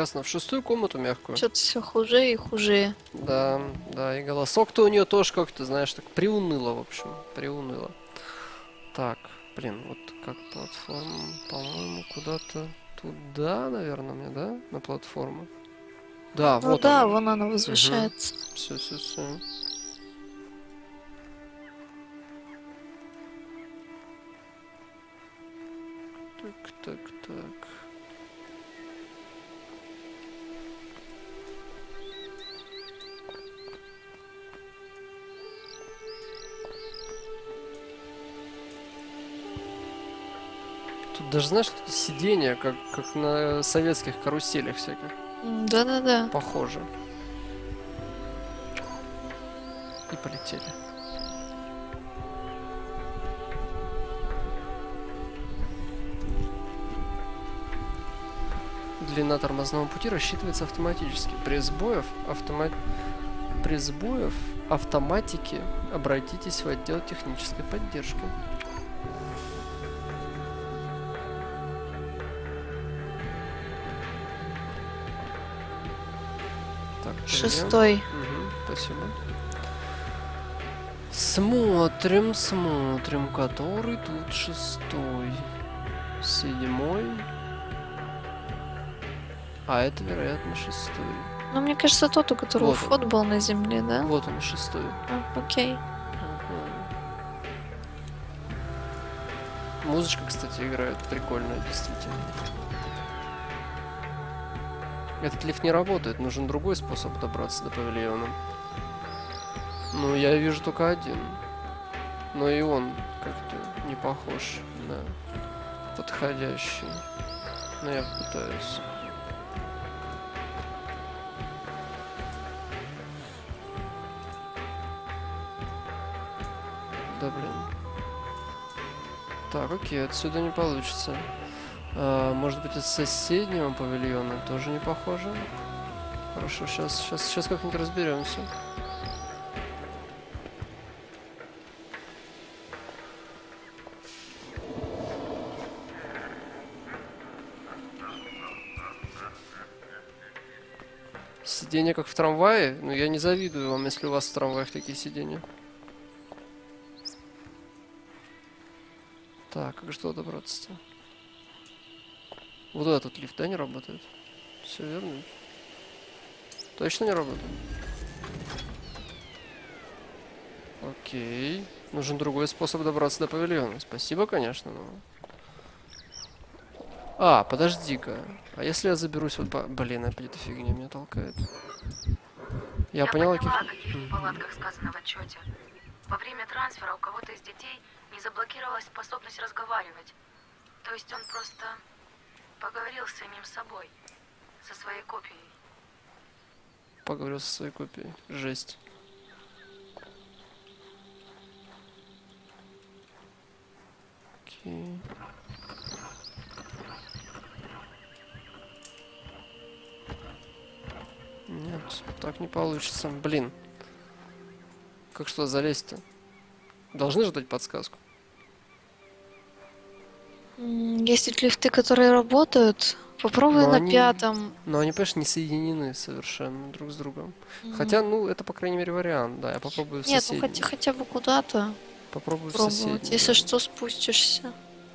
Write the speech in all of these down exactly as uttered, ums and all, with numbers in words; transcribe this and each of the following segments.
ясно. В шестую комнату мягкую. Что-то все хуже и хуже. Да, да, и голосок-то у нее тоже как-то, знаешь, так приуныло, в общем, приуныло. Так, блин, вот как платформа, по-моему, куда-то туда, наверное, мне, да? На платформу. Да, Ну вот да, она. вон она Угу. возвышается. Все, все, все. Так, так, так. Тут даже, знаешь, тут сиденья, как, как на советских каруселях всяких. М, Да-да-да. Похоже. И полетели. Длина тормозного пути рассчитывается автоматически. При сбоев, автома... При сбоев автоматики обратитесь в отдел технической поддержки. Так, Шестой. угу, спасибо. Смотрим, смотрим, который тут шестой. Седьмой. А это, вероятно, шестой. Ну, мне кажется, тот, у которого Вот вход он. был на земле, да? Вот он, шестой. А, окей. Ага. Музычка, кстати, играет прикольная, действительно. Этот лифт не работает, нужен другой способ добраться до павильона. Ну, я вижу только один. Но и он как-то не похож на подходящий. Но я попытаюсь. Да блин. Так, окей, отсюда не получится. А, может быть, из соседнего павильона тоже не похоже. Хорошо, сейчас, сейчас, сейчас как-нибудь разберемся. Сиденья как в трамвае? Ну, я не завидую вам, если у вас в трамваях такие сиденья. Так, как же туда добраться-то? Вот этот лифт, да, не работает? Все верно? Точно не работает? Окей. Нужен другой способ добраться до павильона. Спасибо, конечно, но... А, подожди-ка. А если я заберусь вот по... Блин, опять эта фигня меня толкает. Я, Я поняла, поняла, каких... о каких неполадках сказано в отчете. Во время трансфера у кого-то из детей не заблокировалась способность разговаривать. То есть он просто поговорил с самим собой, со своей копией. Поговорил со своей копией. Жесть. Окей. Нет, так не получится. Блин. Как что залезть-то? Должны же дать подсказку. М, Есть ведь лифты, которые работают. Попробуй Но на они- пятом. Но они, понимаешь, не соединены совершенно друг с другом. М, Хотя, ну, это, по крайней мере, вариант. Да, я попробую в Нет, ну соседнем. хотя, хотя бы куда-то Попробую в пробовать. соседнем. Если да. что, спустишься.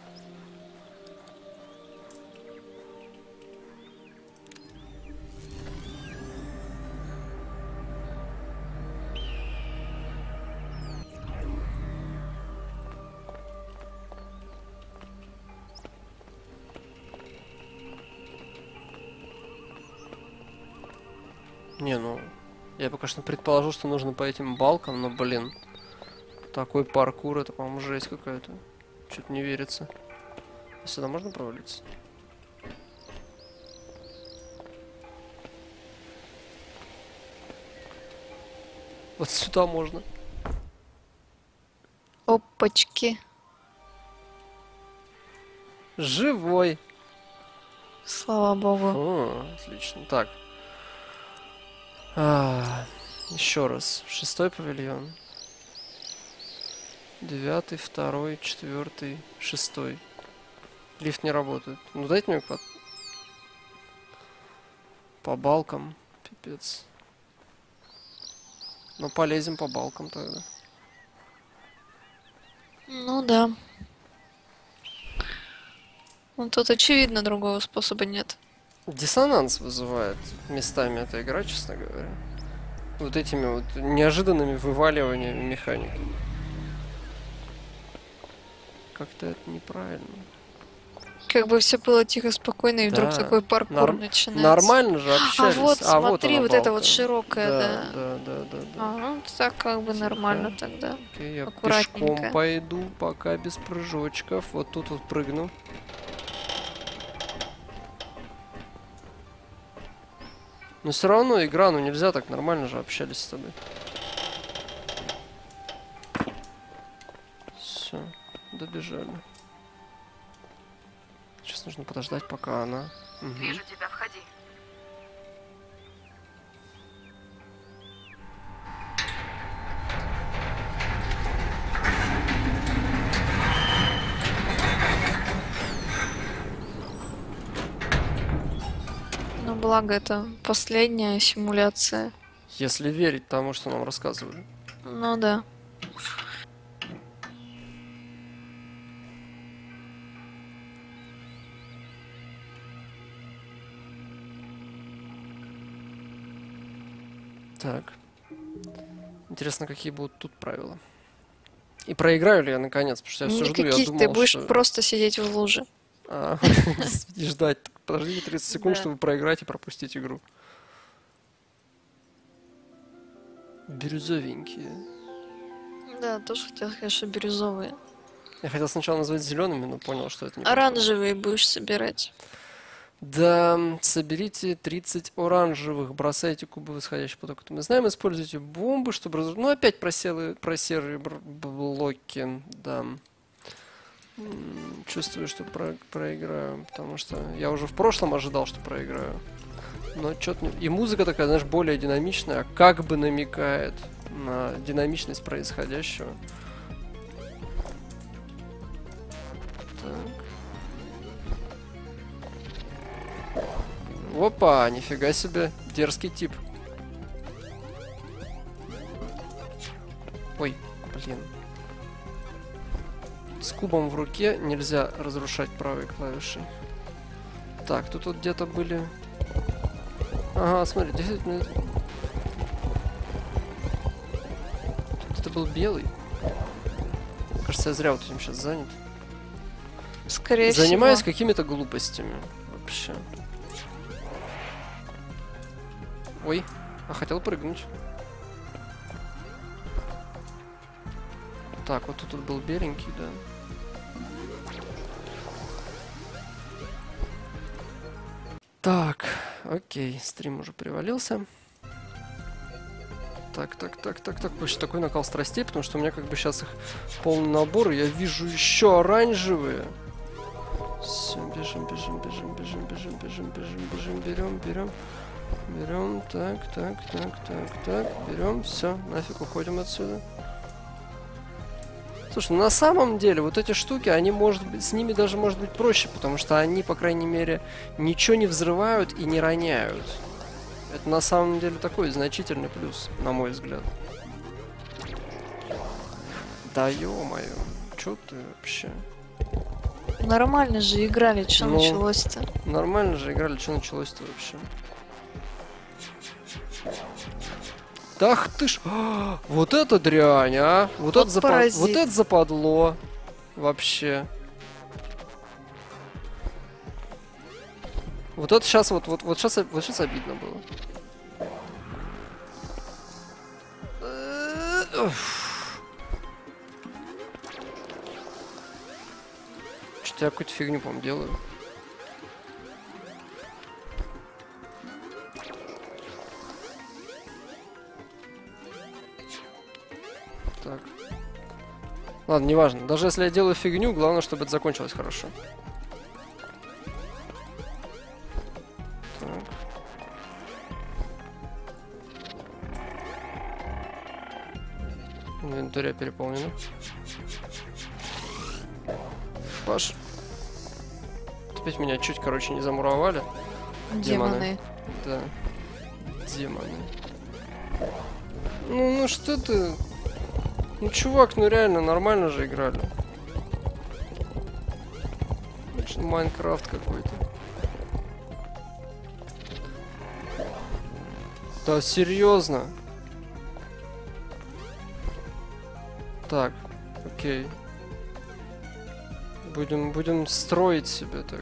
Не, ну, я пока что предположил, что нужно по этим балкам, но, блин, такой паркур, это, по-моему, жесть какая-то. Что-то не верится. А сюда можно провалиться? Вот сюда можно. Опачки. Живой. Слава богу. О, отлично. Так. А, еще раз. Шестой павильон. Девятый, второй, четвертый, шестой. Лифт не работает. Ну дайте мне под... по балкам. Пипец. Ну, полезем по балкам тогда. Ну да. Ну тут очевидно другого способа нет. Диссонанс вызывает местами эта игра, честно говоря. Вот этими вот неожиданными вываливаниями механики. Как-то это неправильно. Как бы все было тихо, спокойно, и вдруг Да. такой паркур Норм- начинается. Нормально же А общались. вот, смотри, она вот это балка. вот широкая, да. Да, да, да, да, да. А, ну так как бы Тихо. нормально тогда. Окей, я Аккуратненько. пешком пойду, пока без прыжочков. Вот тут вот прыгну. Но все равно игра, ну нельзя так, нормально же общались с тобой. Все, добежали. Сейчас нужно подождать, пока она... Мгм. Вижу тебя, входи. Но благо это последняя симуляция. Если верить тому, что нам рассказывали. Ну да. Так. Интересно, какие будут тут правила. И проиграю ли я наконец? Потому что я все жду, я Никаких, думал, ты будешь что... просто сидеть в луже. А, и ждать. Подождите тридцать секунд, Да. чтобы проиграть и пропустить игру. Бирюзовенькие. Да, тоже хотел сказать, что бирюзовые. Я хотел сначала назвать зелеными, но понял, что это не Оранжевые будешь собирать. Да, соберите тридцать оранжевых, бросайте кубы восходящий поток. Мы знаем, используйте бомбы, чтобы... Раз... Ну, опять про, селы, про серые бр- блоки, да. М, Чувствую, что про- проиграю, потому что я уже в прошлом ожидал, что проиграю. Но что-то... Не... И музыка такая, знаешь, более динамичная, как бы намекает на динамичность происходящего. Так. Опа, нифига себе, дерзкий тип. Ой, блин. С кубом в руке нельзя разрушать правой клавишей. Так, тут вот где-то были... Ага, смотри, действительно... Тут это был белый. Кажется, я зря вот этим сейчас занят. Скорее Занимаюсь всего. какими-то глупостями. Вообще. Ой, а хотел прыгнуть. Так, вот тут вот был беленький, да. Так, окей, стрим уже привалился. Так, так, так, так, так. Вообще такой накал страстей, потому что у меня как бы сейчас их полный набор, и я вижу еще оранжевые. Все, бежим, бежим, бежим, бежим, бежим, бежим, бежим, бежим, берем, берем. Берем, так, так, так, так, так, берем, все, нафиг уходим отсюда. Слушай, ну на самом деле вот эти штуки, они может быть, с ними даже может быть проще, потому что они, по крайней мере, ничего не взрывают и не роняют. Это на самом деле такой значительный плюс, на мой взгляд. Да ё-моё, чё ты вообще? Нормально же играли, что Ну. началось-то? Нормально же играли, что началось-то вообще? Да ах ты ж... А, вот это дрянь, а! Вот, Вот это, запа- паразит. вот это западло. Вообще. Вот это сейчас вот, вот, вот сейчас, вот сейчас обидно было. Э, уф. Что-то я какую-то фигню, по-моему, делаю. Так. Ладно, неважно. Даже если я делаю фигню, главное, чтобы это закончилось хорошо. Так. Инвентаря переполнено. Паш. Опять меня чуть, короче, не замуровали. Демоны. Да. Демоны. Ну, ну что ты? Ну, чувак, ну реально, нормально же играли. Майнкрафт какой-то. Да, серьезно. Так, окей. Будем, будем строить себя тогда.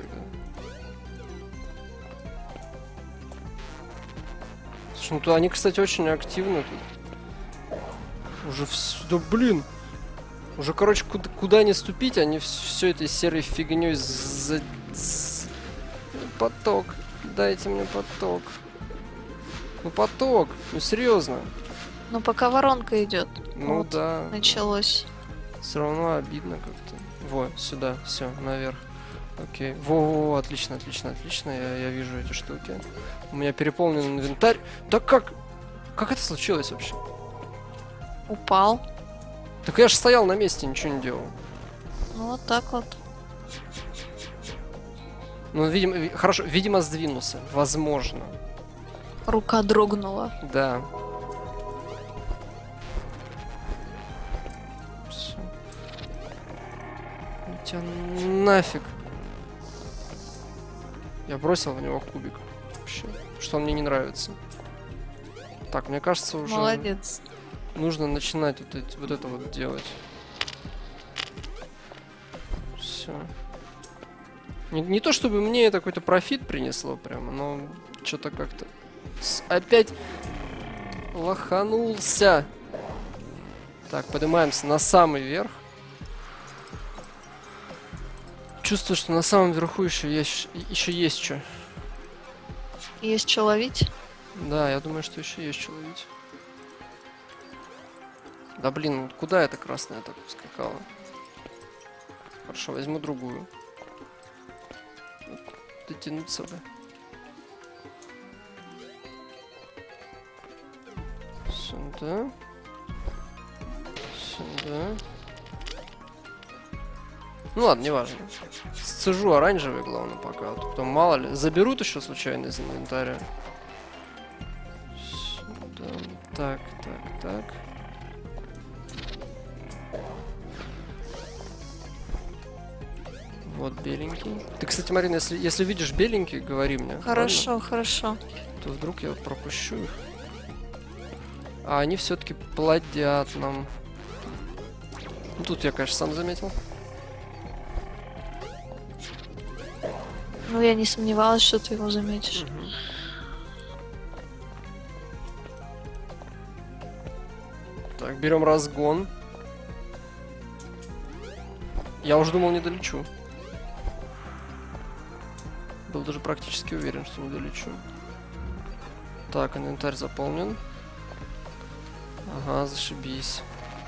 Слушай, ну то они, кстати, очень активны тут. Уже все, да блин. Уже, короче, куда, куда не ступить, они все этой серой фигней за... Поток. Дайте мне поток. Ну поток. Ну серьезно. Ну пока воронка идет. Ну Вот, да. началось. Все равно обидно как-то. Во, сюда, все, наверх. Окей. Во-во-во, отлично, отлично, отлично. Я, я вижу эти штуки. У меня переполнен инвентарь. Да как? Как это случилось вообще? Упал. Так я же стоял на месте, ничего не делал. Ну вот так вот. Ну, видимо, ви- хорошо, видимо, сдвинулся. Возможно. Рука дрогнула. Да. Всё. Ну тебя нафиг. Я бросил в него кубик. Вообще. Что он мне не нравится. Так, мне кажется, уже Молодец. нужно начинать вот, эти, вот это вот делать. Все. Не, не то чтобы мне это какой-то профит принесло прямо, но что-то как-то с- опять лоханулся. Так, поднимаемся на самый верх. Чувствую, что на самом верху еще есть, еще есть что. Есть что ловить? Да, я думаю, что еще есть что ловить. Да блин, ну куда эта красная так ускакала? Хорошо, возьму другую. Дотянуться бы. Сюда. Сюда. Ну ладно, неважно. Сцежу оранжевый, главное, пока. А то потом мало ли. Заберут еще случайно из инвентаря. Сюда. Так, так, так. Вот беленький. Ты, кстати, Марина, если, если видишь беленький, говори мне. Хорошо, ладно? хорошо. То вдруг я пропущу их. А они все-таки плодят нам. Ну, тут я, конечно, сам заметил. Ну я не сомневалась, что ты его заметишь. Мгм. Так, берем разгон. Я уже думал, не долечу. Был даже практически уверен, что не долечу. Так, инвентарь заполнен. Ага, зашибись.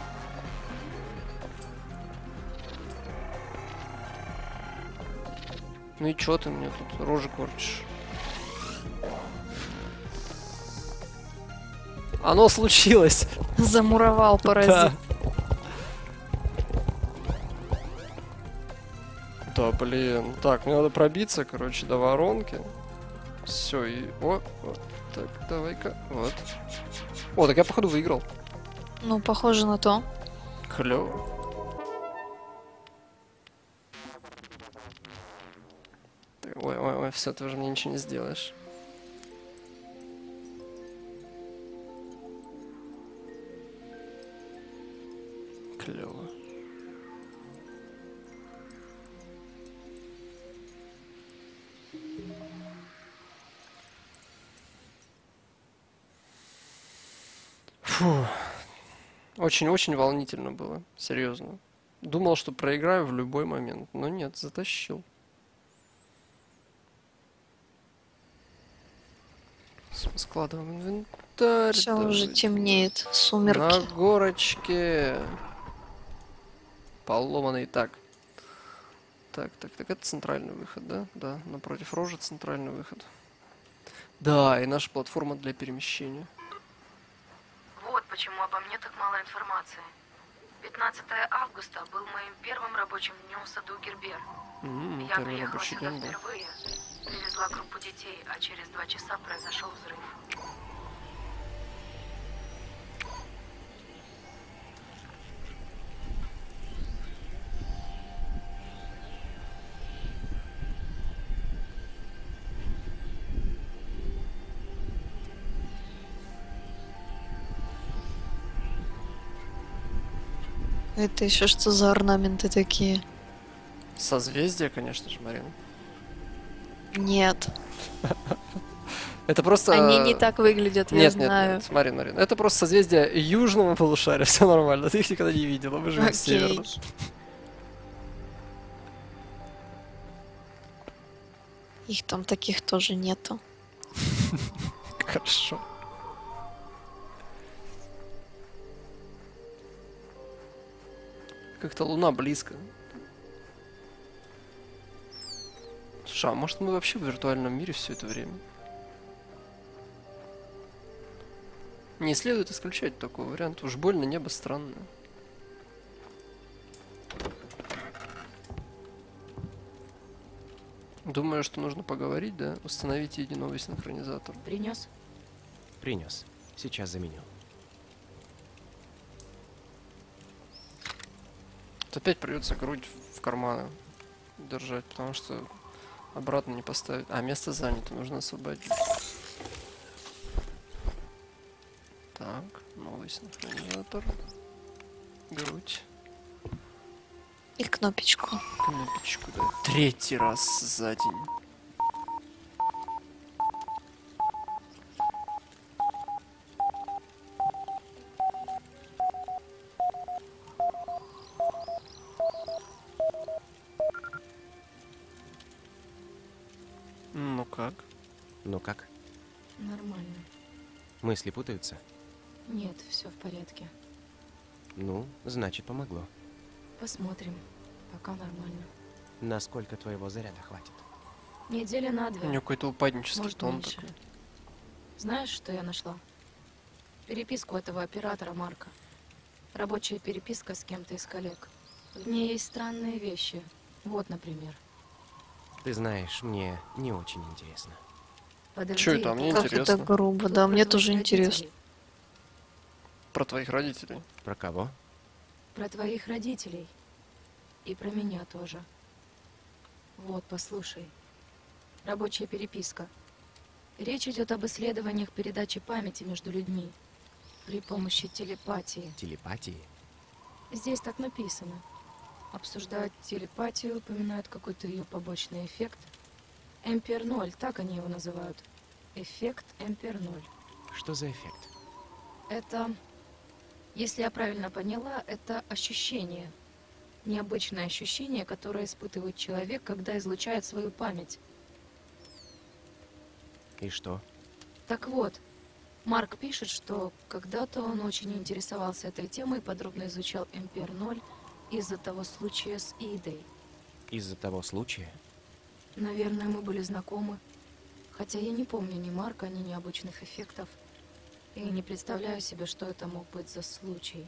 Ну и чё ты мне тут рожи корчишь? Оно случилось! Замуровал паразит. Да. Да, блин. Так, мне надо пробиться, короче, до воронки. Все, и... О, вот. Так, давай-ка. Вот. О, так я, походу, выиграл. Ну, похоже на то. Клево. Ой, ой, ой, все, ты уже мне ничего не сделаешь. Клево. Фу. Очень-очень волнительно было, серьезно. Думал, что проиграю в любой момент, но нет, затащил. Складываем инвентарь. Все уже давайте. темнеет. На Сумерки. горочке. Поломанный. Так. Так, так, так, это центральный выход, да? Да, напротив рожи центральный выход. Да, и наша платформа для перемещения. Вот почему обо мне так мало информации. пятнадцатое августа был моим первым рабочим днем в саду Гербер. М, Я первый приехала рабочий сюда день был. впервые. Привезла привезла группу детей, а через два часа произошел взрыв. Это еще что за орнаменты такие? Созвездие, конечно же, Марина. Нет. Это просто... Они не так выглядят, я Нет, нет, знаю. нет, Марина, Марина. Это просто созвездие южного полушария, все нормально. Ты их никогда не видела, мы живем в Окей. северном. Их там таких тоже нету. Хорошо. Как-то Луна близко. Слушай, а может мы вообще в виртуальном мире все это время? Не следует исключать такой вариант. Уж больно небо странное. Думаю, что нужно поговорить, да? Установите единовый синхронизатор. Принес? Принес. Сейчас заменю. Вот опять придется грудь в карманы держать, потому что обратно не поставить. А, место занято, нужно освободить. Так, новый синхронизатор. Грудь. И кнопочку. Кнопочку, да. Третий раз за день. Ну как? Ну как? Нормально. Мысли путаются? Нет, все в порядке. Ну, значит, помогло. Посмотрим. Пока нормально. Насколько твоего заряда хватит? Неделя на У две. него какой-то упаднический Может, тон меньше. такой. Знаешь, что я нашла? Переписку этого оператора Марка. Рабочая переписка с кем-то из коллег. В ней есть странные вещи. Вот, например. Ты знаешь, мне не очень интересно. Подожди, Чё это? А мне Как интересно. это грубо, тут да, про мне твоих тоже родителей. интересно. Про твоих родителей. Про кого? Про твоих родителей. И про меня тоже. Вот, послушай. Рабочая переписка. Речь идет об исследованиях передачи памяти между людьми при помощи телепатии. Телепатии? Здесь так написано. Обсуждают телепатию, упоминают какой-то ее побочный эффект. Эмпер ноль, так они его называют. Эффект Эмпер ноль. Что за эффект? Это, если я правильно поняла, это ощущение. Необычное ощущение, которое испытывает человек, когда излучает свою память. И что? Так вот, Марк пишет, что когда-то он очень интересовался этой темой и подробно изучал Эмпер ноль из-за того случая с Идой. Из-за того случая? Наверное, мы были знакомы. Хотя я не помню ни Марка, ни необычных эффектов. И не представляю себе, что это мог быть за случай.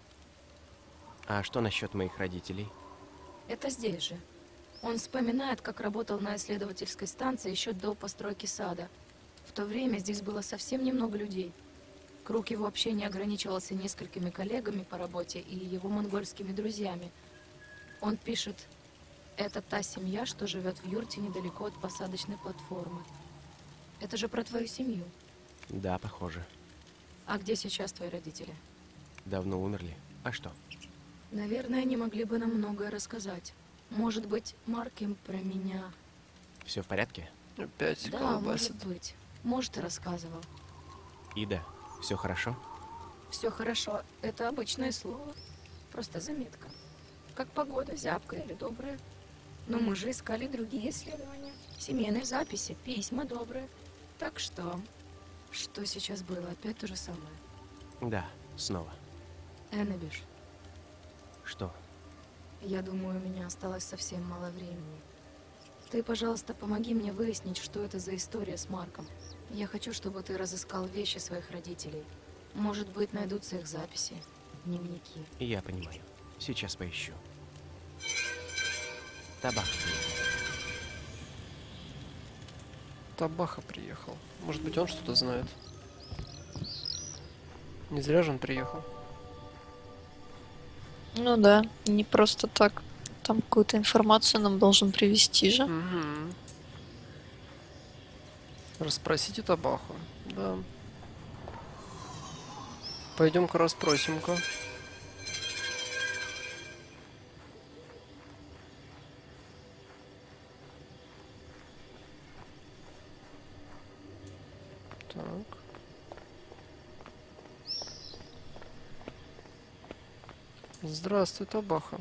А что насчет моих родителей? Это здесь же. Он вспоминает, как работал на исследовательской станции еще до постройки сада. В то время здесь было совсем немного людей. Круг его общения ограничивался несколькими коллегами по работе и его монгольскими друзьями. Он пишет, это та семья, что живет в юрте недалеко от посадочной платформы. Это же про твою семью. Да, похоже. А где сейчас твои родители? Давно умерли. А что? Наверное, они могли бы нам многое рассказать. Может быть, Марк им про меня. Все в порядке? Опять Да, колбасит. может быть. Может, и рассказывал. Ида, все хорошо? Все хорошо. Это обычное слово. Просто заметка. Как погода, зябкая или добрая. Но мы же искали другие исследования. Семейные записи, письма добрые. Так что... Что сейчас было? Опять то же самое. Да, снова. Эннебиш, Что? я думаю, у меня осталось совсем мало времени. Ты, пожалуйста, помоги мне выяснить, что это за история с Марком. Я хочу, чтобы ты разыскал вещи своих родителей. Может быть, найдутся их записи, дневники. Я понимаю. Сейчас поищу. Табак. Табаха приехал. Может быть, он что-то знает. Не зря же он приехал. Ну да, не просто так. Там какую-то информацию нам должен привести же. Угу. Расспросите Табаху. Да. Пойдем-ка расспросим-ка. Так. Здравствуй, Табаха.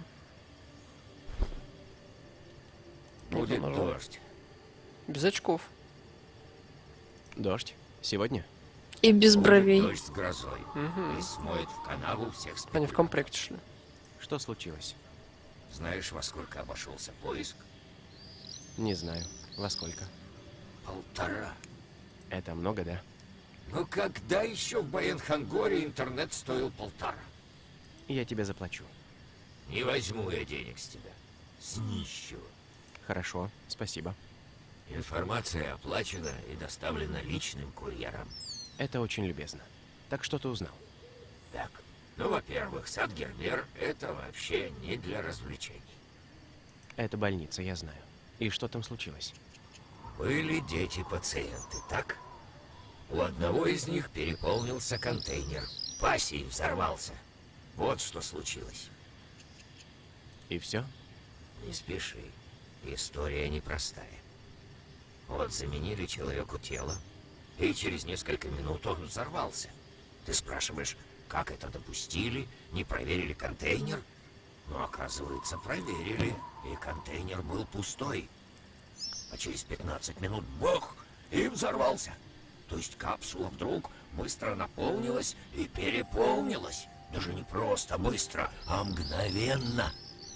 Будет Вот он нажал. дождь. Без очков. Дождь? Сегодня? И без Будет бровей. дождь с грозой. Угу. И смоет в канаву всех Они в спекулянтов. комплекте шли. Что случилось? Знаешь, во сколько обошелся поиск? Не знаю. Во сколько? Полтора. Это много, да? Ну когда еще в Баян-Хангоре интернет стоил полтора? Я тебе заплачу. Не возьму я денег с тебя. С нищего. Хорошо, спасибо. Информация оплачена и доставлена личным курьером. Это очень любезно. Так что ты узнал? Так, ну, во-первых, сад Гербер — это вообще не для развлечений. Это больница, я знаю. И что там случилось? Были дети-пациенты, так? У одного из них переполнился контейнер. Пассий взорвался. Вот что случилось. И все? Не спеши. История непростая. Вот заменили человеку тело, и через несколько минут он взорвался. Ты спрашиваешь, как это допустили? Не проверили контейнер? Но оказывается, проверили, и контейнер был пустой. А через пятнадцать минут бах, и взорвался. То есть капсула вдруг быстро наполнилась и переполнилась. Даже не просто быстро, а мгновенно.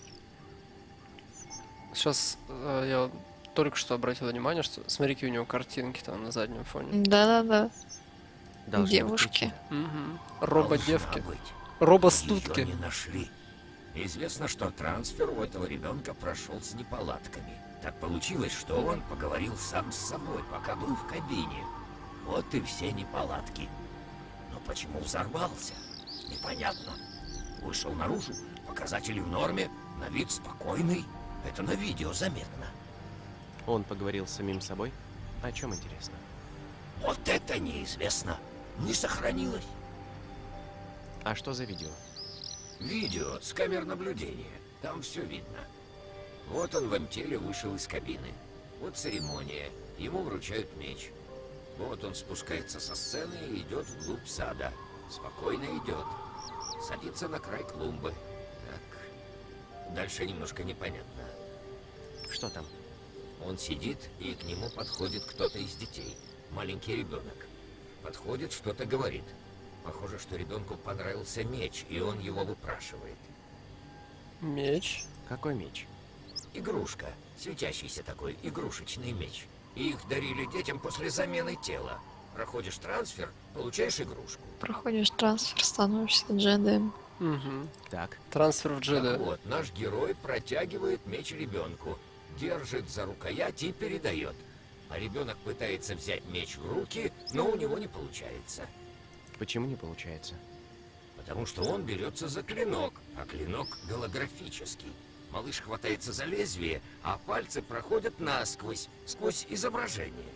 Сейчас э, я только что обратил внимание, что смотри, какие у него картинки там на заднем фоне. Да-да-да. Должна быть Девушки. причина. Угу. Рободевки. Должна быть. Робостутки. Ее не нашли. Известно, что трансфер у этого ребенка прошел с неполадками. Так получилось, что он поговорил сам с собой, пока был в кабине. Вот и все неполадки. Но почему взорвался? Непонятно. Вышел наружу, показатели в норме, на вид спокойный. Это на видео заметно. Он поговорил с самим собой? О чем интересно? Вот это неизвестно. Не сохранилось. А что за видео? Видео с камер наблюдения. Там все видно. Вот он в МТеле вышел из кабины. Вот церемония. Ему вручают меч. Вот он спускается со сцены и идет вглубь сада. Спокойно идет. Садится на край клумбы. Так. Дальше немножко непонятно. Что там? Он сидит, и к нему подходит кто-то из детей. Маленький ребенок. Подходит, что-то говорит. Похоже, что ребенку понравился меч, и он его выпрашивает. Меч. Какой меч? Игрушка. Светящийся такой, игрушечный меч. Их дарили детям после замены тела. Проходишь трансфер, получаешь игрушку. Проходишь трансфер, становишься джедаем. Угу. Так, Трансфер в Так джеда. вот, наш герой протягивает меч ребенку, держит за рукоять и передает. А ребенок пытается взять меч в руки, но у него не получается. почему не получается? Потому что он берется за клинок, а клинок голографический. Малыш хватается за лезвие, а пальцы проходят насквозь, сквозь изображение.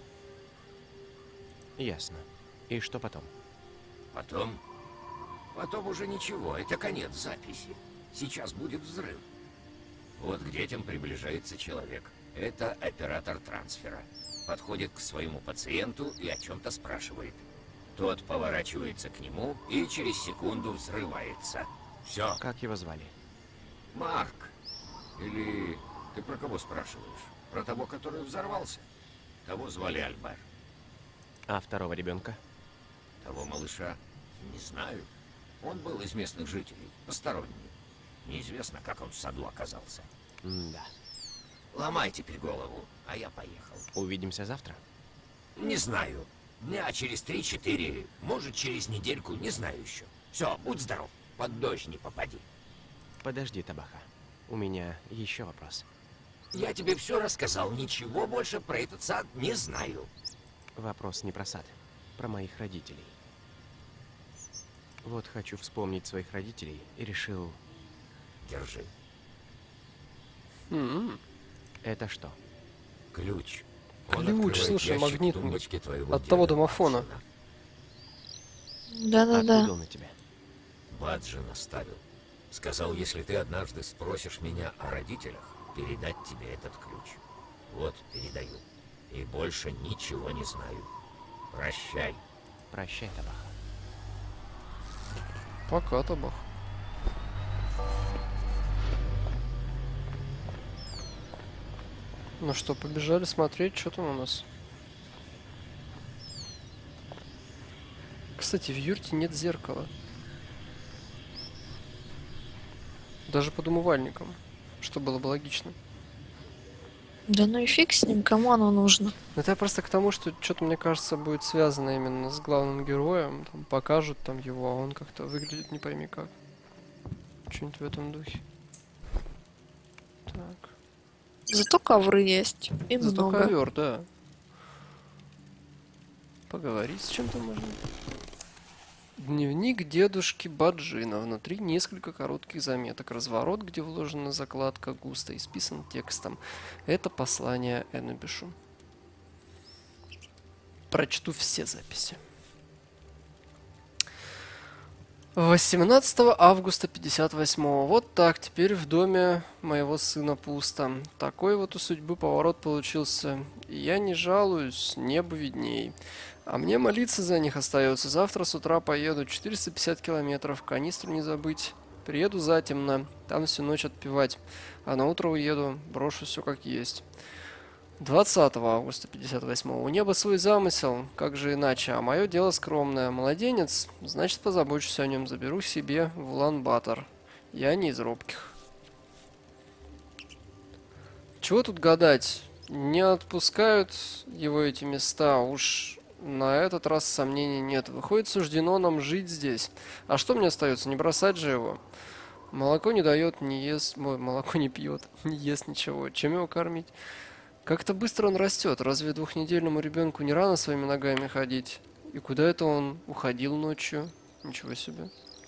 Ясно. И что потом? Потом... Потом уже ничего, это конец записи. Сейчас будет взрыв. Вот к детям приближается человек. Это оператор трансфера. Подходит к своему пациенту и о чем-то спрашивает. Тот поворачивается к нему и через секунду взрывается. Все. Как его звали? Марк. Или ты про кого спрашиваешь? Про того, который взорвался? Того звали Альбер. А второго ребенка? Того малыша? Не знаю. Он был из местных жителей, посторонний. Неизвестно, как он в саду оказался. Да. Ломай теперь голову, а я поехал. Увидимся завтра? Не знаю. Дня через три-четыре, может, через недельку, не знаю еще. Все, будь здоров, под дождь не попади. Подожди, Табаха. У меня еще вопрос. Я тебе все рассказал, ничего больше про этот сад не знаю. Вопрос не про сад, про моих родителей. Вот хочу вспомнить своих родителей и решил... Держи. М-м. Это что? Ключ. Он Ключ, открывает слушай, ящик в магнитный. тумбочке твоего От того деда. домофона. Да-да-да. Откуда он у тебя? Баджин оставил. Сказал, если ты однажды спросишь меня о родителях, передать тебе этот ключ. Вот, передаю. И больше ничего не знаю. Прощай. Прощай, Табаха. Пока, Табах. Ну что, побежали смотреть, что там у нас. Кстати, в юрте нет зеркала. Даже под умывальником, что было бы логично. Да ну и фиг с ним, кому оно нужно? Это я просто к тому, что что-то, мне кажется, будет связано именно с главным героем. Там покажут там его, а он как-то выглядит не пойми как. Что-нибудь в этом духе. Так. Зато ковры есть. И Зато много. ковер, да. Поговорить с чем-то можно. Дневник дедушки Баджина. Внутри несколько коротких заметок. Разворот, где вложена закладка, густо исписан текстом. Это послание Эннебишу. Прочту все записи. восемнадцатого августа пятьдесят восьмого. Вот так, теперь в доме моего сына пусто. Такой вот у судьбы поворот получился. И я не жалуюсь, небо видней. А мне молиться за них остается. Завтра с утра поеду четыреста пятьдесят километров, канистру не забыть. Приеду затемно, там всю ночь отпевать. А на утро уеду, брошу все как есть. двадцатого августа пятьдесят восьмого. У неба свой замысел, как же иначе, а мое дело скромное. Младенец, значит позабочусь о нем, заберу себе в Улан-Батор. Я не из робких. Чего тут гадать? Не отпускают его эти места, уж на этот раз сомнений нет. Выходит, суждено нам жить здесь. А что мне остается? Не бросать же его. Молоко не дает, не ест, ой, молоко не пьет, не ест ничего. Чем его кормить? Как-то быстро он растет. Разве двухнедельному ребенку не рано своими ногами ходить? И куда это он уходил ночью? Ничего себе.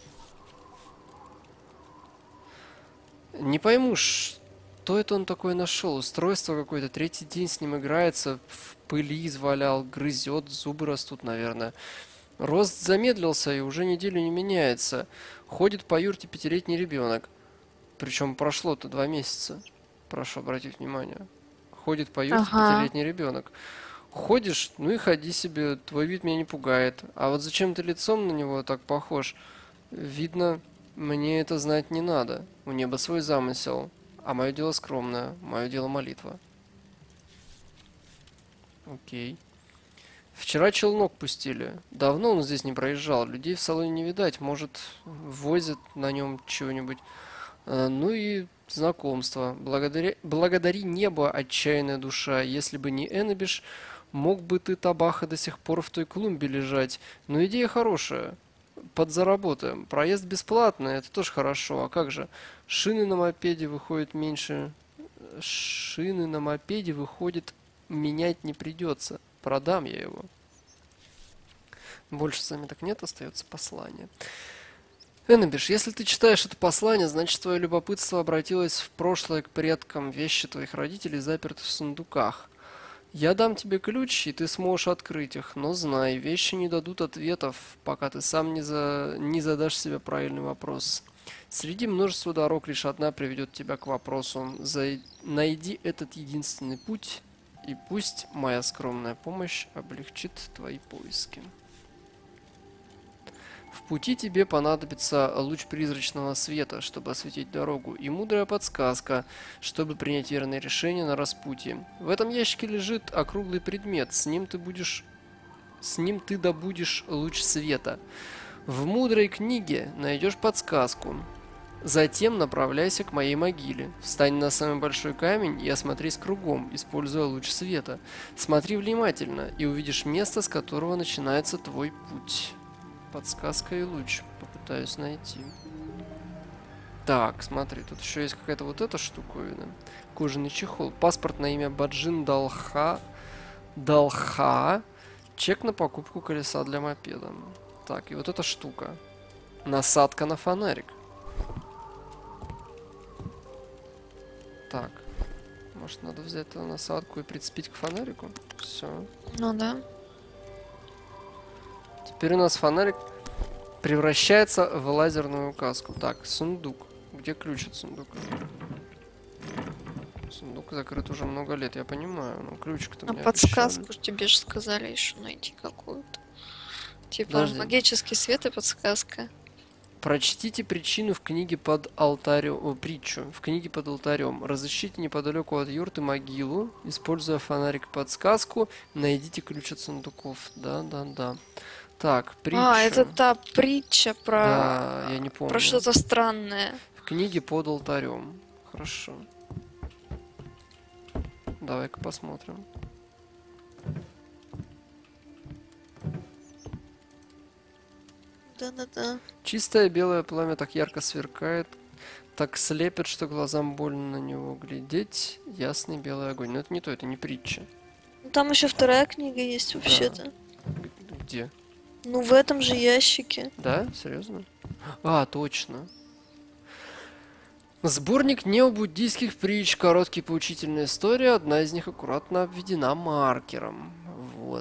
Не пойму, что это он такое нашел? Устройство какое-то. Третий день с ним играется, в пыли извалял, грызет, зубы растут, наверное. Рост замедлился и уже неделю не меняется. Ходит по юрте пятилетний ребенок. Причем прошло-то два месяца. Прошу обратить внимание. Ходит по юрте Ага. пятилетний ребенок. Ходишь, ну и ходи себе, твой вид меня не пугает. А вот зачем ты лицом на него так похож? Видно, мне это знать не надо. У неба свой замысел. А мое дело скромное, мое дело молитва. Окей. Вчера челнок пустили. Давно он здесь не проезжал. Людей в салоне не видать. Может, возят на нем чего-нибудь. А, ну и знакомство. Благодаря... Благодари небо, отчаянная душа. Если бы не Эннебиш, мог бы ты, Табаха, до сих пор в той клумбе лежать. Но идея хорошая. Подзаработаем. Проезд бесплатный, это тоже хорошо. А как же? Шины на мопеде выходит меньше. Шины на мопеде выходит, менять не придется. Продам я его. Больше заметок нет, остается послание. Эннебиш, если ты читаешь это послание, значит твое любопытство обратилось в прошлое к предкам. Вещи твоих родителей заперты в сундуках. Я дам тебе ключ, и ты сможешь открыть их, но знай, вещи не дадут ответов, пока ты сам не, за... не задашь себе правильный вопрос. Среди множества дорог лишь одна приведет тебя к вопросу. За... Найди этот единственный путь, и пусть моя скромная помощь облегчит твои поиски. В пути тебе понадобится луч призрачного света, чтобы осветить дорогу, и мудрая подсказка, чтобы принять верное решение на распутье. В этом ящике лежит округлый предмет, с ним ты будешь... С ним ты добудешь луч света. В мудрой книге найдешь подсказку. Затем направляйся к моей могиле. Встань на самый большой камень и осмотрись кругом, используя луч света. Смотри внимательно, и увидишь место, с которого начинается твой путь. Подсказка и луч. Попытаюсь найти. Так, смотри, тут еще есть какая-то вот эта штуковина. Кожаный чехол. Паспорт на имя Баджин Далха. Далха. Чек на покупку колеса для мопеда. Так, и вот эта штука. Насадка на фонарик. Так. Может, надо взять эту насадку и прицепить к фонарику? Все. Ну да. Теперь у нас фонарик превращается в лазерную указку. Так, сундук. Где ключ от сундука? Сундук закрыт уже много лет, я понимаю. Но ключик-то А мне подсказку обещали. тебе же сказали еще найти какую-то. Типа Подожди. магический свет и подсказка. Прочтите причину в книге под алтарем, о, притчу в книге под алтарем. Разыщите неподалеку от юрты могилу, используя фонарик и подсказку, найдите ключ от сундуков. Да, да, да. Так, притча. А, это та притча про... Да, я не помню. Про что-то странное. В книге под алтарем. Хорошо. Давай-ка посмотрим. Да-да-да. Чистое белое пламя так ярко сверкает, так слепит, что глазам больно на него глядеть. Ясный белый огонь. Но это не то, это не притча. Ну, там еще вторая книга есть вообще-то. Где? Ну, в этом же ящике. Да? Серьезно? А, точно. Сборник необуддийских притч. Короткие поучительные истории. Одна из них аккуратно обведена маркером. Вот.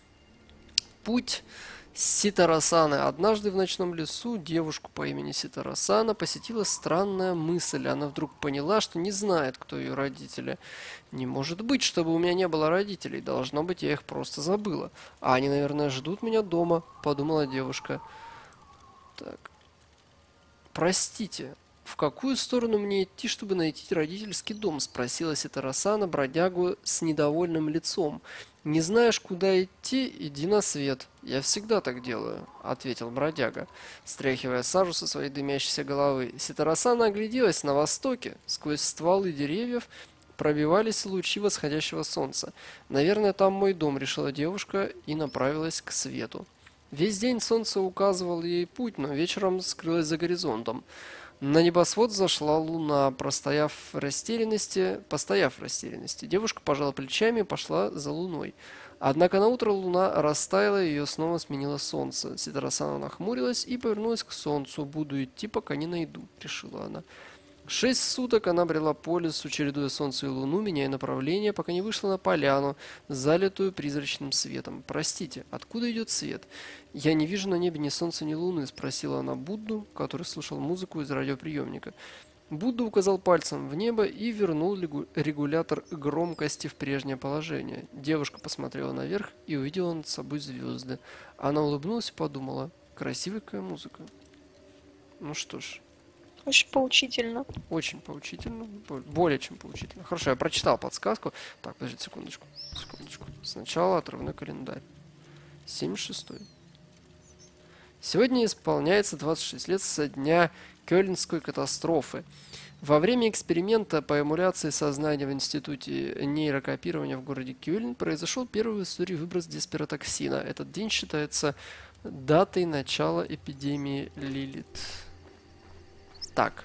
Путь Ситарасаны. Однажды в ночном лесу девушку по имени Ситарасана посетила странная мысль. Она вдруг поняла, что не знает, кто ее родители. Не может быть, чтобы у меня не было родителей. Должно быть, я их просто забыла. А они, наверное, ждут меня дома, подумала девушка. Так. Простите, в какую сторону мне идти, чтобы найти родительский дом? Спросила Ситарасана бродягу с недовольным лицом. Не знаешь, куда идти, иди на свет. Я всегда так делаю, ответил бродяга, стряхивая сажу со своей дымящейся головы. Ситарасана огляделась. На востоке, сквозь стволы деревьев, пробивались лучи восходящего солнца. Наверное, там мой дом, решила девушка и направилась к свету. Весь день солнце указывало ей путь, но вечером скрылось за горизонтом. На небосвод зашла луна, простояв в растерянности, постояв в растерянности. Девушка пожала плечами и пошла за луной. Однако на утро луна растаяла, и ее снова сменило солнце. Ситарасана нахмурилась и повернулась к солнцу. «Буду идти, пока не найду», — решила она. Шесть суток она брела по лесу, чередуя солнце и луну, меняя направление, пока не вышла на поляну, залитую призрачным светом. «Простите, откуда идет свет? Я не вижу на небе ни солнца, ни луны», — спросила она Будду, который слушал музыку из радиоприемника. Будда указал пальцем в небо и вернул регулятор громкости в прежнее положение. Девушка посмотрела наверх и увидела над собой звезды. Она улыбнулась и подумала: красивая какая музыка. Ну что ж. Очень поучительно. Очень поучительно. Более чем поучительно. Хорошо, я прочитал подсказку. Так, подождите секундочку. Секундочку. Сначала отрывной календарь. семьдесят шестой. Сегодня исполняется двадцать шесть лет со дня Кёльнской катастрофы. Во время эксперимента по эмуляции сознания в Институте нейрокопирования в городе Кёльн произошел первый в истории выброс диспиротоксина. Этот день считается датой начала эпидемии Лилит. Так.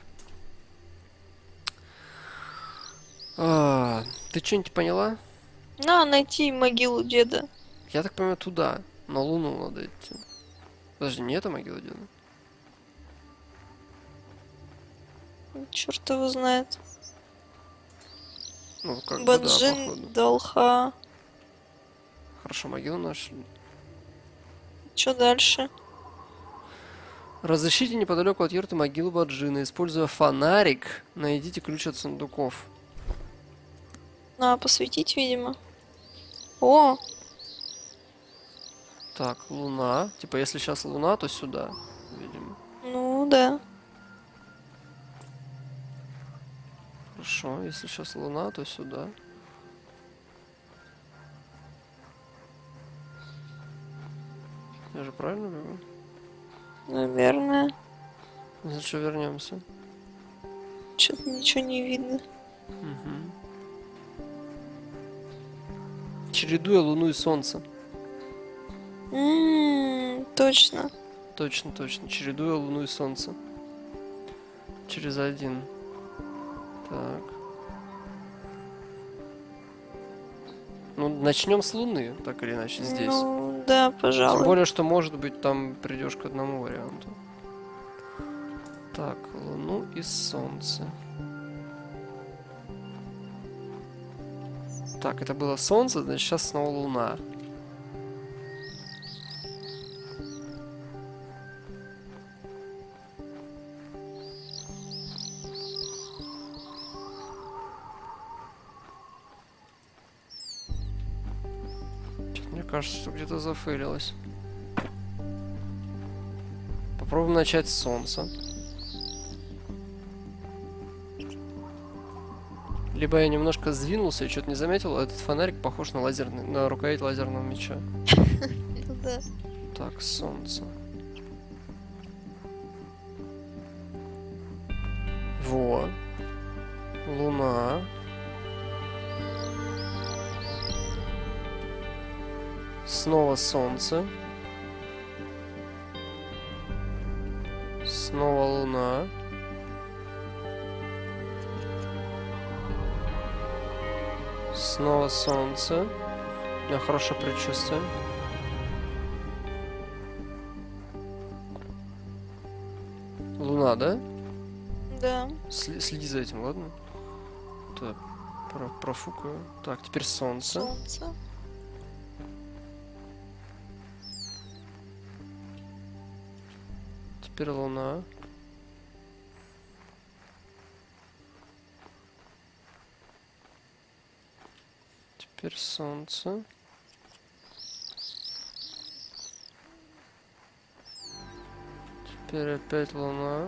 А, ты что-нибудь поняла? На, найти могилу деда. Я так понимаю, туда. На Луну надо идти. Подожди, не это могила деда? Черт его знает. Ну, как бы Баджин, да, походу. Далха. Хорошо, могилу нашли. Что дальше? Разыщите неподалеку от юрты могилу Баджина. Используя фонарик, найдите ключ от сундуков. Надо посветить, видимо. О! Так, луна. Типа, если сейчас луна, то сюда, видимо. Ну да. Хорошо, если сейчас луна, то сюда. Я же правильно бегу? Наверное. Значит, что вернемся. Что-то ничего не видно. Угу. Чередуя луну и солнце. Ммм, точно. Точно, точно. Чередуя луну и солнце. Через один. Так. Ну, начнем с Луны, так или иначе, здесь. Ну, да, пожалуй. Тем более, что, может быть, там придешь к одному варианту. Так, Луну и Солнце. Так, это было Солнце, значит, сейчас снова Луна. Мне кажется, что где-то зафейлилось. Попробуем начать с Солнца. Либо я немножко сдвинулся и что-то не заметил, а этот фонарик похож на лазерный, на рукоять лазерного меча. Ну да. Так, Солнце. Во. Луна. Снова Солнце. Снова Луна. Снова Солнце. У меня хорошее предчувствие. Луна, да? Да. Сли- следи за этим, ладно? Так, про- профукаю. Так, теперь Солнце. Солнце. Теперь Луна. Теперь Солнце. Теперь опять Луна.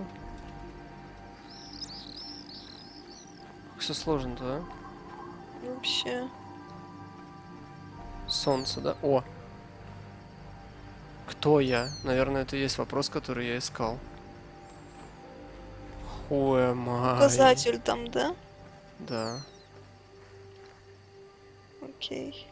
Как все сложно-то, а? Вообще. Солнце, да? О! Кто я? Наверное, это и есть вопрос, который я искал. Who am I? Указатель там, да? Да. Окей.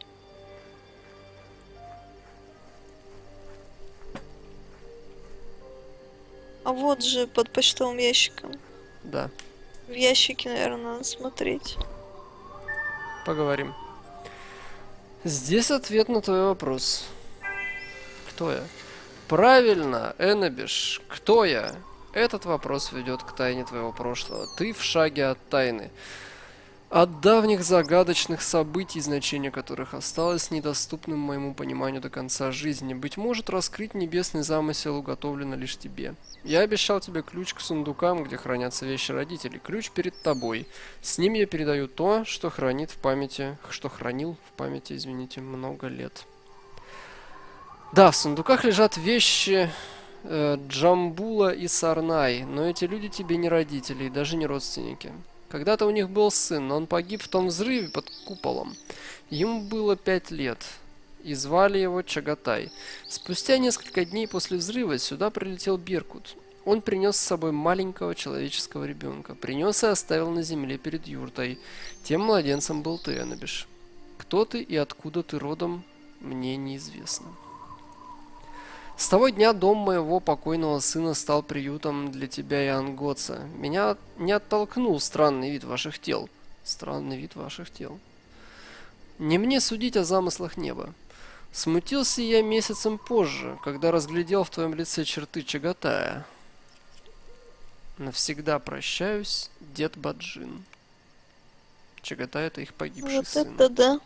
А вот же под почтовым ящиком. Да. В ящике, наверное, надо смотреть. Поговорим. Здесь ответ на твой вопрос. Кто я? Правильно, Эннабиш. Кто я? Этот вопрос ведет к тайне твоего прошлого. Ты в шаге от тайны. От давних загадочных событий, значение которых осталось недоступным моему пониманию до конца жизни. Быть может, раскрыть небесный замысел уготовлено лишь тебе. Я обещал тебе ключ к сундукам, где хранятся вещи родителей. Ключ перед тобой. С ним я передаю то, что хранит в памяти, что хранил в памяти, извините, много лет. Да, в сундуках лежат вещи э, Джамбула и Сарнай, но эти люди тебе не родители и даже не родственники. Когда-то у них был сын, но он погиб в том взрыве под куполом. Ему было пять лет, и звали его Чагатай. Спустя несколько дней после взрыва сюда прилетел Беркут. Он принес с собой маленького человеческого ребенка. Принес и оставил на земле перед юртой. Тем младенцем был ты, Эннабиш. Кто ты и откуда ты родом, мне неизвестно. С того дня дом моего покойного сына стал приютом для тебя и Ангоца. Меня не оттолкнул странный вид ваших тел. Странный вид ваших тел. Не мне судить о замыслах неба. Смутился я месяцем позже, когда разглядел в твоем лице черты Чагатая. Навсегда прощаюсь, дед Баджин. Чагатай — это их погибший Вот сын. это да.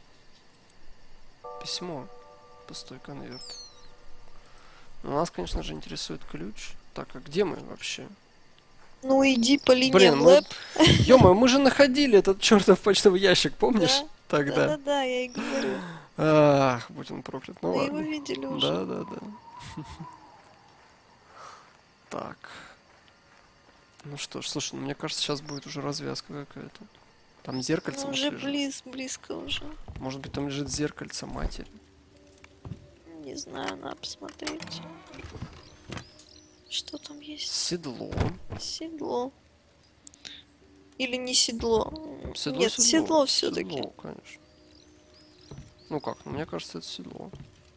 Письмо. Пустой конверт. Но нас, конечно же, интересует ключ. Так, а где мы вообще? Ну иди по линии Блин, мы... лэп. Ё-моё, мы же находили этот чертов почтовый ящик, помнишь? Да. Тогда. Да-да-да, я и говорю. Ах, будь он проклят. Ну Мы ладно. его видели уже. Да, да, да. Так. Ну что ж, слушай, ну, мне кажется, сейчас будет уже развязка какая-то. Там зеркальце Ну, может, уже лежит. близ, близко уже. Может быть, там лежит зеркальце матери. Не знаю, надо посмотреть. Что там есть? Седло. Седло. Или не седло? Седло, Нет, седло все-таки. Седло, конечно. Ну как, ну, мне кажется, это седло.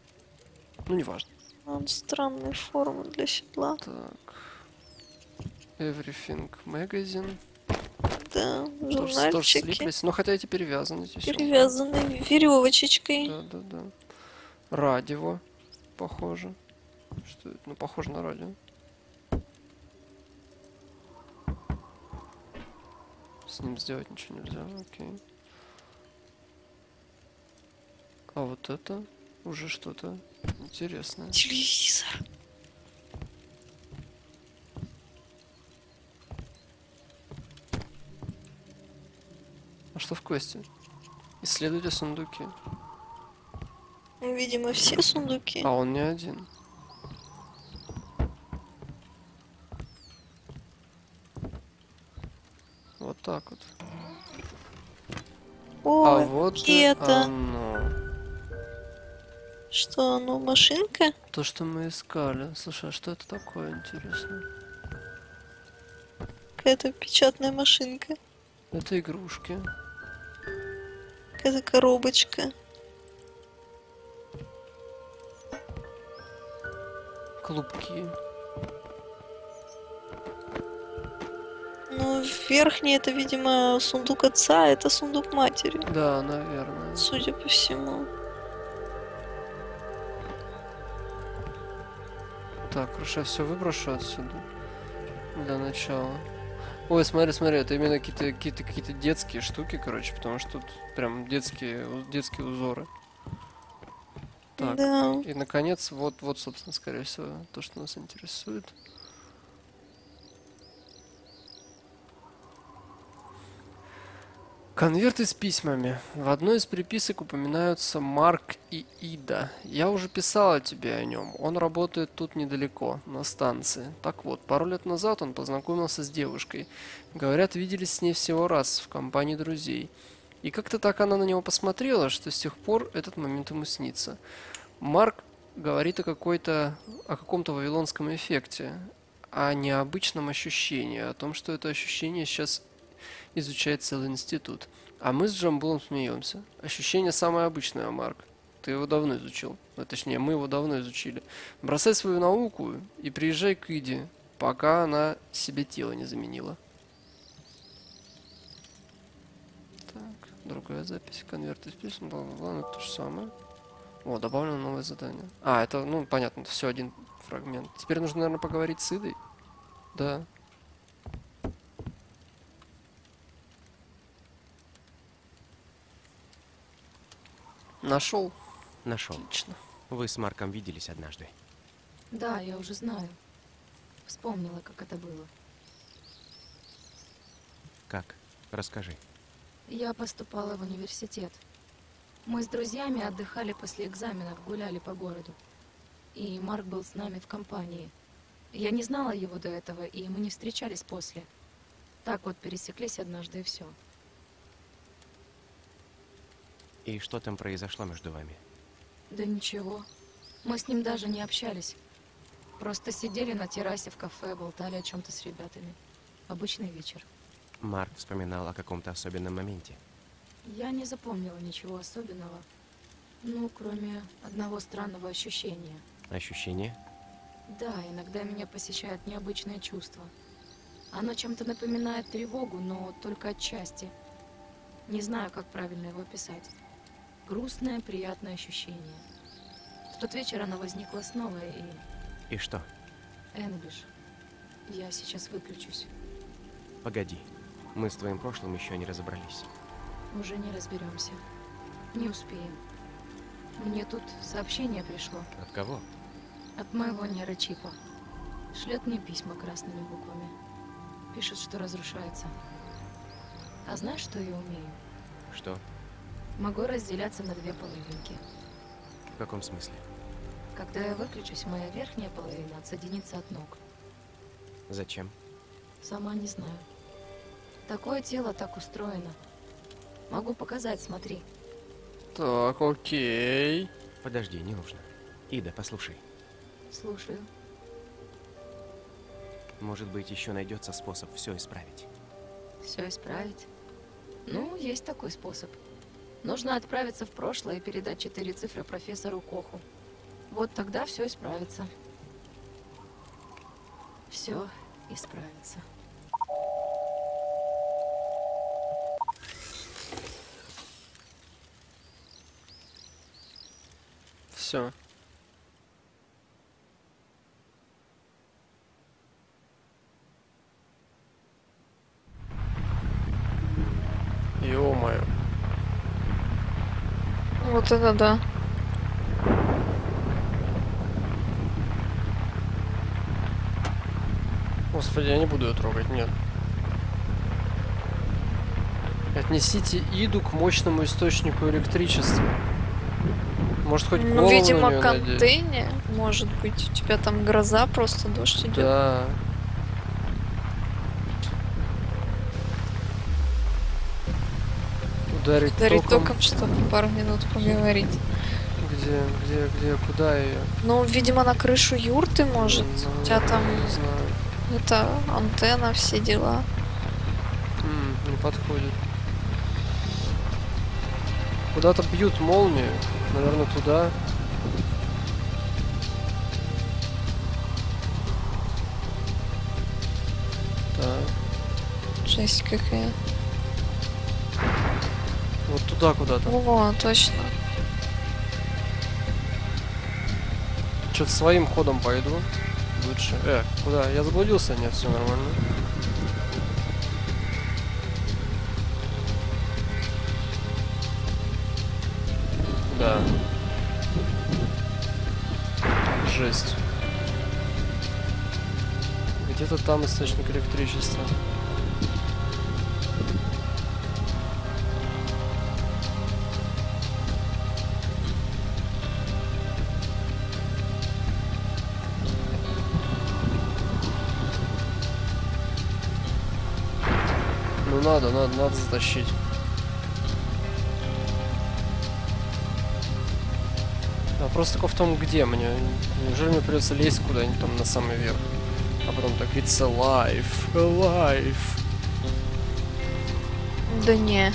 Ну, неважно. Он странной формы для седла. Так. Everything Magazine. Да, Тоже, тоже журнальчики. слиплись. Но хотя эти перевязаны здесь. Перевязаны веревочечкой. Да, да, да. Радио. Похоже. Что это? Ну, похоже на радио. С ним сделать ничего нельзя. Окей. А вот это уже что-то интересное. Телевизор. А что в квесте? Исследуйте сундуки. Ну, видимо, все сундуки. А он не один. Вот так вот. О, а вот и это. оно. Что оно, машинка? То, что мы искали. Слушай, а что это такое, интересно? Какая-то печатная машинка. Это игрушки. Какая-то коробочка. Клубки. Ну, верхний это, видимо, сундук отца, а это сундук матери. Да, наверное. Судя по всему. Так, хорошо, я все выброшу отсюда. Для начала. Ой, смотри, смотри, это именно какие-то какие-то какие-то детские штуки, короче, потому что тут прям детские у- детские узоры. Так. Да. И наконец, вот, вот, собственно, скорее всего, то, что нас интересует. Конверты с письмами. В одной из приписок упоминаются Марк и Ида. Я уже писала тебе о нем. Он работает тут недалеко, на станции. Так вот, пару лет назад он познакомился с девушкой. Говорят, виделись с ней всего раз в компании друзей. И как-то так она на него посмотрела, что с тех пор этот момент ему снится. Марк говорит о какой-то, о каком-то вавилонском эффекте, о необычном ощущении, о том, что это ощущение сейчас изучает целый институт. А мы с Джамбулом смеемся. Ощущение самое обычное, Марк. Ты его давно изучил. Ну, точнее, мы его давно изучили. Бросай свою науку и приезжай к Иде, пока она себе тело не заменила. Так, другая запись. Конверт из писем, бла-бла-бла, ну, то же самое. О, добавлено новое задание. А, это, ну, понятно, это все один фрагмент. Теперь нужно, наверное, поговорить с Идой. Да. Нашел? Нашел. Отлично. Вы с Марком виделись однажды. Да, я уже знаю. Вспомнила, как это было. Как? Расскажи. Я поступала в университет. Мы с друзьями отдыхали после экзаменов, гуляли по городу. И Марк был с нами в компании. Я не знала его до этого, и мы не встречались после. Так вот пересеклись однажды и все. И что там произошло между вами? Да ничего. Мы с ним даже не общались. Просто сидели на террасе в кафе, болтали о чем-то с ребятами. Обычный вечер. Марк вспоминал о каком-то особенном моменте. Я не запомнила ничего особенного. Ну, кроме одного странного ощущения. Ощущение? Да, иногда меня посещают необычные чувства. Оно чем-то напоминает тревогу, но только отчасти. Не знаю, как правильно его описать. Грустное, приятное ощущение. В тот вечер оно возникло снова, и... И что? Энглиш, я сейчас выключусь. Погоди. Мы с твоим прошлым еще не разобрались. Уже не разберемся. Не успеем. Мне тут сообщение пришло От кого? от моего нейрочипа. Шлет мне письма красными буквами. Пишет, что разрушается. А знаешь, что я умею? Что? Могу разделяться на две половинки. В каком смысле? Когда я выключусь, моя верхняя половина отсоединится от ног. Зачем? Сама не знаю. Такое тело так устроено. Могу показать, смотри. Так, окей. Подожди, не нужно. Ида, послушай. Слушаю. Может быть, еще найдется способ все исправить. Все исправить? Ну, есть такой способ. Нужно отправиться в прошлое и передать четыре цифры профессору Коху. Вот тогда все исправится. Все, и справиться. Все. Ё-моё. Вот это да. Господи, я не буду ее трогать, нет. Отнесите Иду к мощному источнику электричества. Может, хоть Ну, голову видимо, на нее надеть? контейнер, может быть. У тебя там гроза, просто дождь идет. Да. Ударить, Дарить током. током, чтобы пару минут поговорить. Где, где, где, куда ее? Ну, видимо, на крышу юрты, может. Ну, У тебя там не знаю. это антенна, все дела. М, не подходит. Куда-то бьют молнию. Наверное, туда. Да. Жесть какая. Вот туда куда-то. О, точно. Что-то своим ходом пойду. Лучше. Э, куда? Я заблудился? Нет, все нормально. Да. Жесть. Где-то там источник электричества. Ну надо, надо, надо затащить. Вопрос только в том, где мне. Неужели мне придется лезть куда-нибудь там на самый верх? А потом так, it's alive, alive. Да не.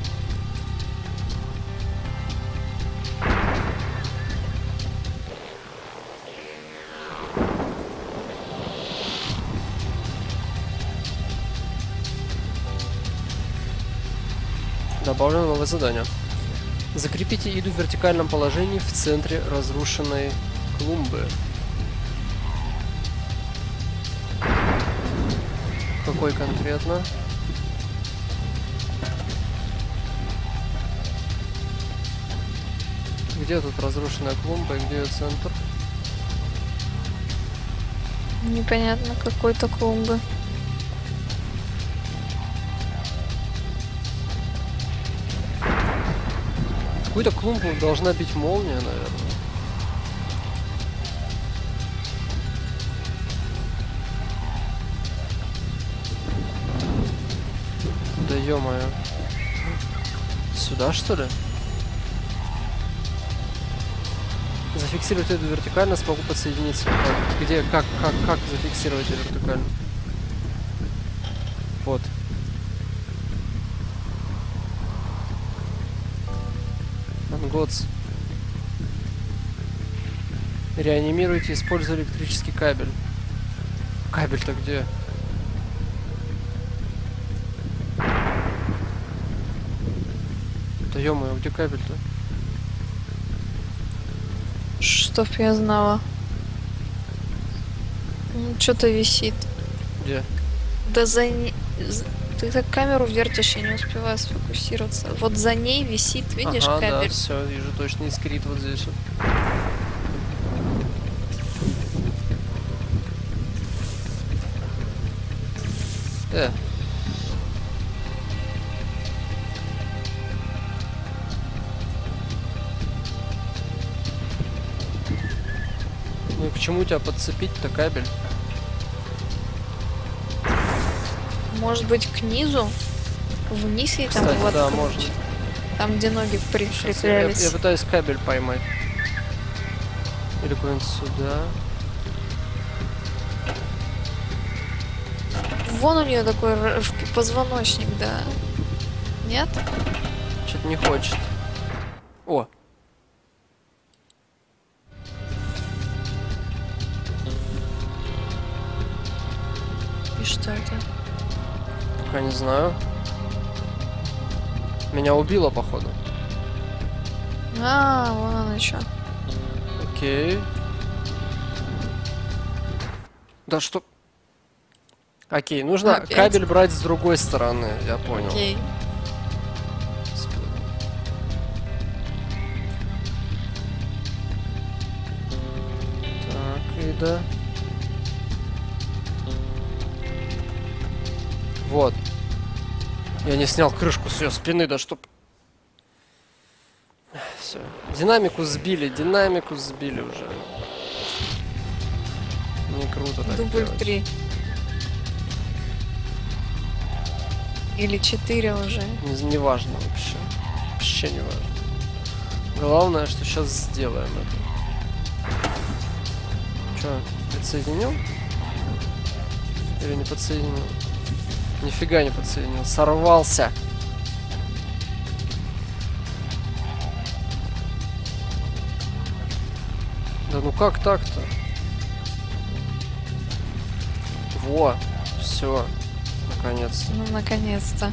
Добавлено новое задание. Закрепите Иду в вертикальном положении в центре разрушенной клумбы. Какой конкретно? Где тут разрушенная клумба и где ее центр? Непонятно, какой-то клумбы. В какую-то клумбу должна бить молния, наверное. Да ё-моё. Сюда, что ли? Зафиксировать эту вертикально, смогу подсоединиться. Как? Где? Как? Как? Как зафиксировать ее вертикально? Вот. Анготс. Реанимируйте, используя электрический кабель. Кабель-то где? Да ё-моё, где кабель-то? Чтоб я знала. Ну, что-то висит. Где? Да за ней... з- Ты так камеру вертишь, я не успеваю сфокусироваться. Вот за ней висит, видишь, Ага, да, кабель. все, вижу, точно искрит вот здесь вот. Э. Ну и к чему тебя подцепить-то кабель? Может быть, к низу? Вниз и там Кстати, вот да, круче. можно. Там, где ноги Щас я, я- прикреплялись. я пытаюсь кабель поймать. Или куда-нибудь сюда. Вон у нее такой р- в- позвоночник, да. Нет? Что-то не хочет. О! что это? Пока не знаю. Меня убило, походу. А, вон оно что. Окей. Да что... Окей, нужно Опять? кабель брать с другой стороны, я понял. Окей. Так, и да. Вот. Я не снял крышку с ее спины, да чтоб... Все. Динамику сбили, динамику сбили уже. Не круто так Дубль делать. три. Или четыре уже. Не, не важно вообще. Вообще не важно. Главное, что сейчас сделаем это. Че, подсоединил? Или не подсоединил? Нифига не подсоединил. Сорвался. Да ну как так-то? Во, все, наконец-то. Ну, наконец-то.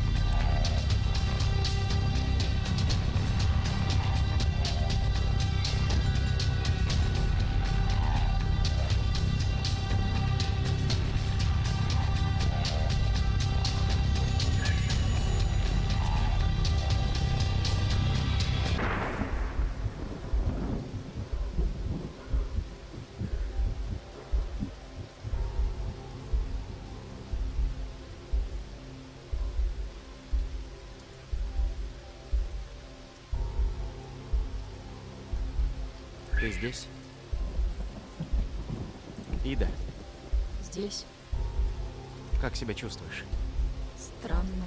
Ты здесь? Ида, Здесь как себя чувствуешь? странно.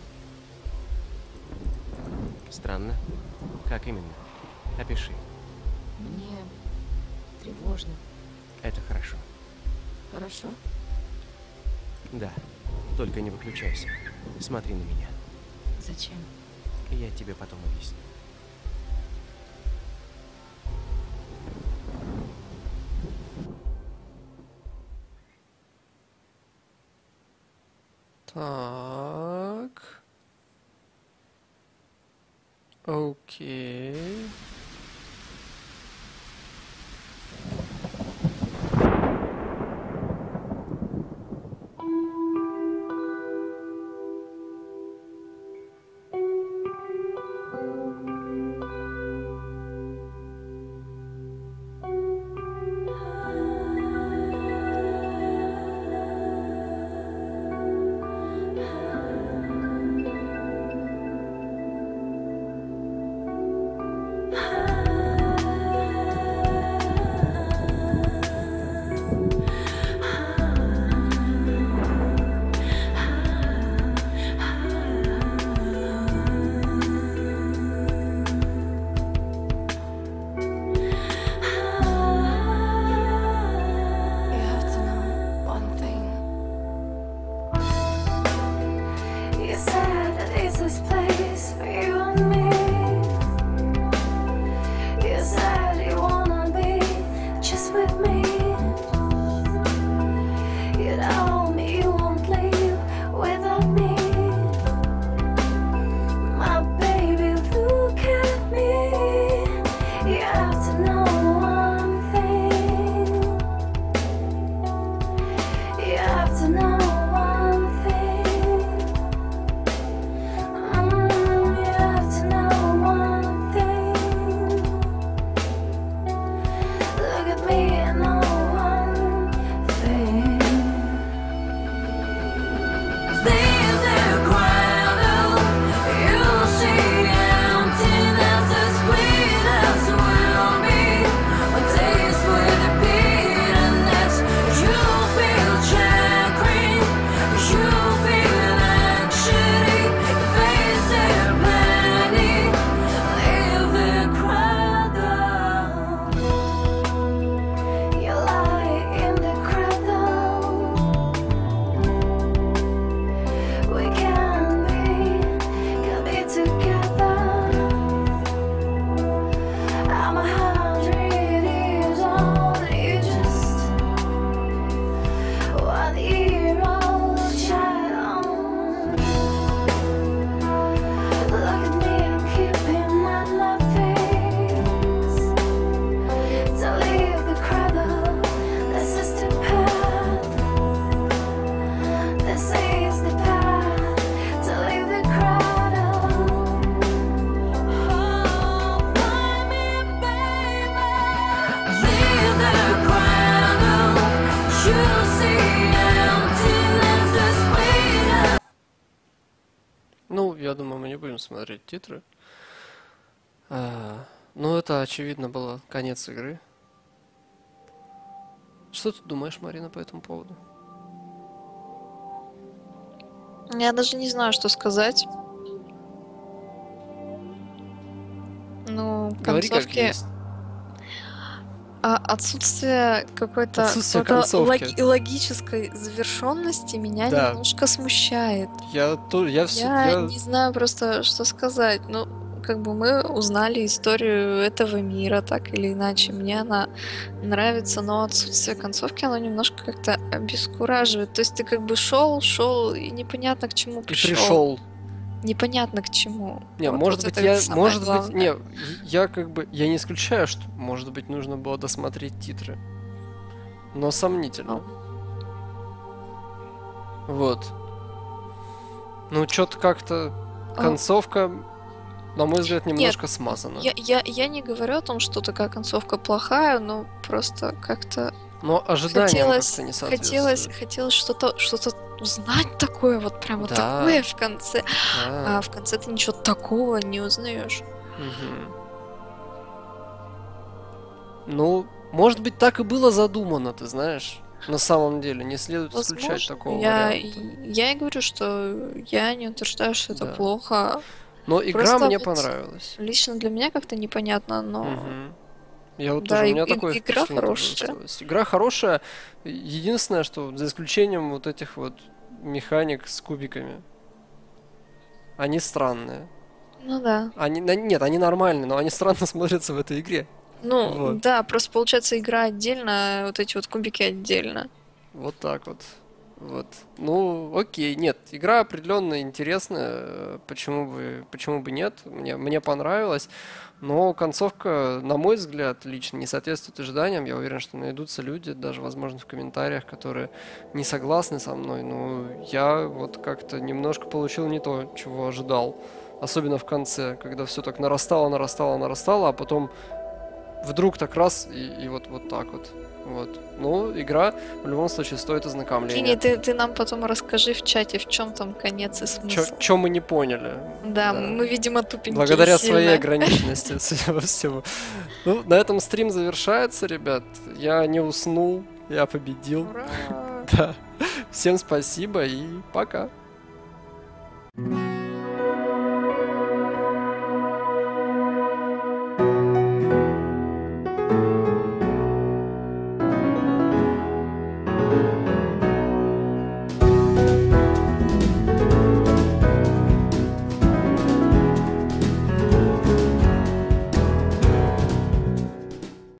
Странно? Как именно? Опиши. Мне тревожно. Это хорошо. Хорошо? Да, только не выключайся. Смотри на меня. Зачем? Я тебе потом объясню. Так. Окей. Ah смотреть титры. А, ну, это, очевидно, было конец игры. Что ты думаешь, Марина, по этому поводу? Я даже не знаю, что сказать. Ну, Говори как концовки... есть. А отсутствие какой-то Отсутствие какой-то концовки. логи- логической завершенности меня Да. немножко смущает. Я, то, я, все, Я я... не знаю просто, что сказать. Ну, как бы мы узнали историю этого мира, так или иначе. Мне она нравится, но отсутствие концовки, оно немножко как-то обескураживает. То есть ты как бы шел, шел, и непонятно к чему И пришел. пришел. Непонятно к чему. Не, Вот- может вот быть, это я, самое может быть, главное. не, я как бы, я не исключаю, что, может быть, нужно было досмотреть титры, но сомнительно. Вот. Ну, что-то как-то А. концовка, на мой взгляд, немножко смазана. Я, я, я не говорю о том, что такая концовка плохая, но просто как-то Но ожиданиям хотелось, как-то не хотелось, соответствует. хотелось что-то, что-то узнать такое, вот прямо Да. такое в конце. Да. А в конце ты ничего такого не узнаешь. Мгм. Ну, может быть, так и было задумано, ты знаешь. На самом деле, не следует исключать Возможно, такого я, варианта. и- я и говорю, что я не утверждаю, что это Да. плохо. Но игра Просто мне вот понравилась. Лично для меня как-то непонятно, но Мгм. Я вот Да, тоже, у и- меня и- такое игра впечатление тоже хорошая. осталось. Игра хорошая. Единственное, что за исключением вот этих вот механик с кубиками. Они странные. ну да. Они, на- нет, они нормальные, но они странно смотрятся в этой игре. Ну Вот. да, просто получается игра отдельно, а вот эти вот кубики отдельно. Вот так вот. Вот. Ну, окей, нет, игра определенно интересная, э, почему бы, почему бы нет, мне, мне понравилось, но концовка, на мой взгляд, лично не соответствует ожиданиям, я уверен, что найдутся люди, даже, возможно, в комментариях, которые не согласны со мной, но я вот как-то немножко получил не то, чего ожидал, особенно в конце, когда все так нарастало, нарастало, нарастало, а потом вдруг так раз и, и вот, вот так вот. Вот. Ну, игра в любом случае стоит Кини, ознакомления. ты, ты нам потом расскажи в чате, в чем там конец и смысл. Что мы не поняли. Да, да. мы, видимо, тупенькие Благодаря сильно. своей ограниченности, судя по всему. Ну, на этом стрим завершается, ребят. Я не уснул, я победил. Ура! Да. Всем спасибо и пока. Thank